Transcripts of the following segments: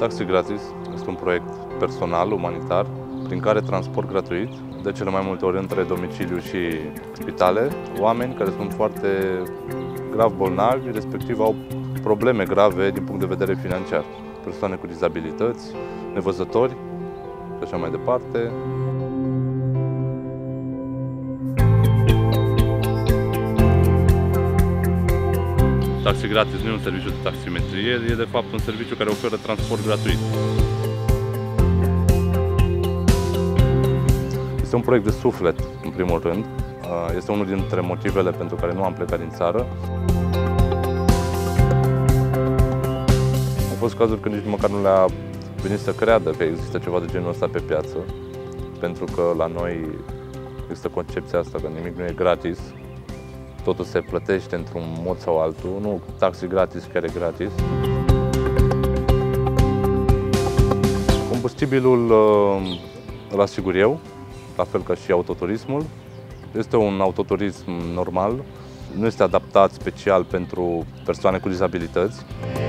Taxi Gratis este un proiect personal, umanitar, prin care transport gratuit, de cele mai multe ori între domiciliu și spitale, oameni care sunt foarte grav bolnavi, respectiv au probleme grave din punct de vedere financiar. Persoane cu dizabilități, nevăzători și așa mai departe. Taxi Gratis nu e un serviciu de taximetrie, e de fapt un serviciu care oferă transport gratuit. Este un proiect de suflet, în primul rând. Este unul dintre motivele pentru care nu am plecat din țară. Au fost cazuri când nici măcar nu le-a venit să creadă că există ceva de genul ăsta pe piață, pentru că la noi există concepția asta că nimic nu e gratis. Totul se plătește într-un mod sau altul, nu taxi gratis chiar e gratis. Combustibilul îl asigur eu, la fel ca și autoturismul. Este un autoturism normal, nu este adaptat special pentru persoane cu dizabilități.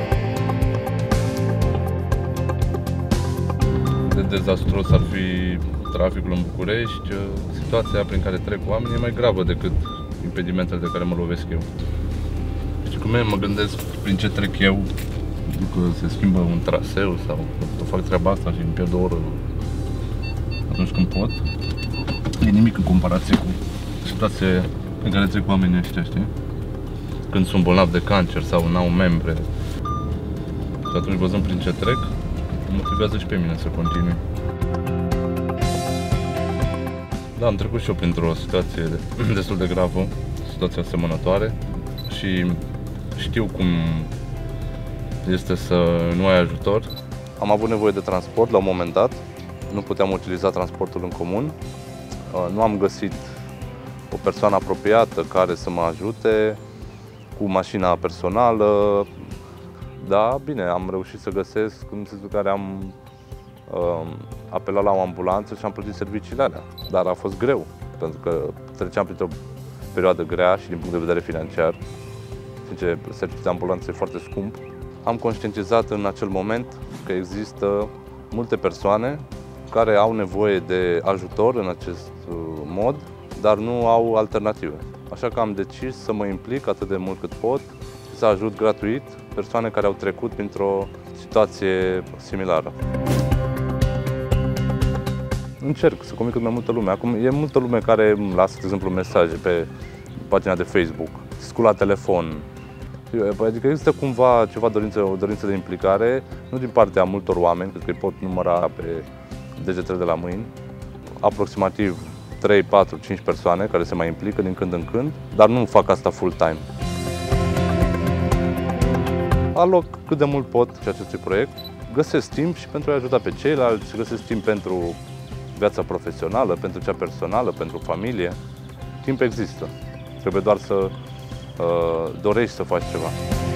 De dezastruos ar fi traficul în București, situația prin care trec oamenii e mai gravă decât impedimentele de care mă lovesc eu. Știi cum e? Mă gândesc prin ce trec eu, că se schimbă un traseu sau că fac treaba asta și îmi pierd o oră atunci când pot. E nimic în comparație cu situația în care trec oamenii ăștia, știi? Când sunt bolnavi de cancer sau n-au membre. Și atunci, văzând prin ce trec, mă motivează și pe mine să continui. Da, am trecut și eu printr-o situație destul de gravă, situație asemănătoare și știu cum este să nu ai ajutor. Am avut nevoie de transport la un moment dat, nu puteam utiliza transportul în comun, nu am găsit o persoană apropiată care să mă ajute cu mașina personală, da, bine, am reușit să găsesc, în sensul care am apelat la o ambulanță și am plătit serviciile alea. Dar a fost greu, pentru că treceam printr-o perioadă grea și din punct de vedere financiar. Sincer, serviciul de ambulanță e foarte scump. Am conștientizat în acel moment că există multe persoane care au nevoie de ajutor în acest mod, dar nu au alternative. Așa că am decis să mă implic atât de mult cât pot și să ajut gratuit persoane care au trecut printr-o situație similară. Încerc să comunic cât mai multă lume. Acum e multă lume care îmi lasă, de exemplu, mesaje pe pagina de Facebook, scul la telefon. Adică există cumva ceva o dorință de implicare, nu din partea multor oameni, cred că îi pot număra pe degetele de la mâini, aproximativ 3, 4, 5 persoane care se mai implică din când în când, dar nu fac asta full-time. Aloc cât de mult pot și acestui proiect, găsesc timp și pentru a ajuta pe ceilalți, găsesc timp pentru viața profesională, pentru cea personală, pentru familie. Timp există. Trebuie doar să dorești să faci ceva.